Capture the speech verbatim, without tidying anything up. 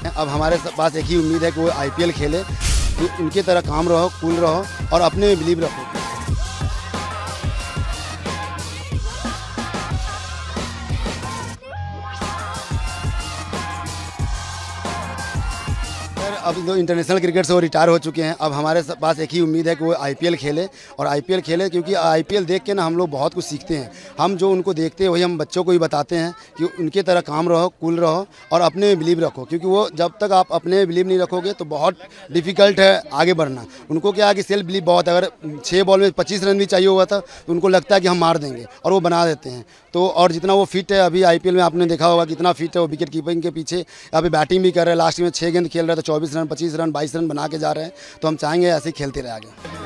अब हमारे पास एक ही उम्मीद है कि वो आईपीएल खेले, कि उनकी तरह काम रहो, कूल रहो और अपने में बिलीव रखो। अब जो इंटरनेशनल क्रिकेट से वो रिटायर हो चुके हैं, अब हमारे पास एक ही उम्मीद है कि वो आईपीएल खेले और आईपीएल खेले, क्योंकि आईपीएल देख के ना हम लोग बहुत कुछ सीखते हैं। हम जो उनको देखते हैं वही हम बच्चों को भी बताते हैं कि उनकी तरह काम रहो, कूल रहो और अपने में बिलीव रखो, क्योंकि वो जब तक आप अपने में बिलीव नहीं रखोगे तो बहुत डिफिकल्ट है आगे बढ़ना। उनको क्या है कि सेल्फ बिलीव बहुत है, अगर छः बॉल में पच्चीस रन भी चाहिए हुआ था तो उनको लगता है कि हम मार देंगे और वो बना देते हैं। तो और जितना वो फिट है, अभी आईपीएल में आपने देखा होगा कितना फिट है वो, विकेट कीपिंग के पीछे अभी बैटिंग भी कर रहे हैं। लास्ट में छः गेंद खेल रहे थे, चौबीस रन, पच्चीस रन, बाईस रन बना के जा रहे हैं। तो हम चाहेंगे ऐसे ही खेलते रहे आगे।